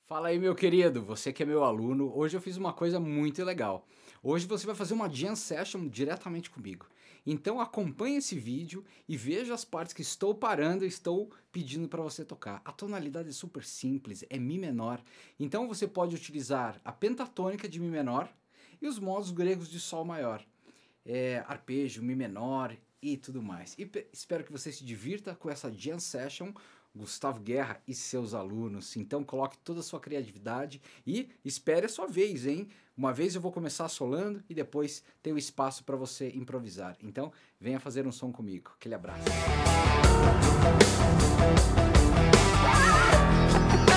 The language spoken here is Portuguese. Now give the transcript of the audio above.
Fala aí, meu querido, você que é meu aluno, hoje eu fiz uma coisa muito legal. Hoje você vai fazer uma jam session diretamente comigo. Então acompanhe esse vídeo e veja as partes que estou parando e estou pedindo para você tocar. A tonalidade é super simples, é Mi menor. Então você pode utilizar a pentatônica de Mi menor e os modos gregos de Sol maior. Arpejo, Mi menor e tudo mais. E espero que você se divirta com essa jam session, Gustavo Guerra e seus alunos. Então coloque toda a sua criatividade e espere a sua vez, hein? Uma vez eu vou começar solando e depois tem o espaço para você improvisar. Então venha fazer um som comigo. Aquele abraço.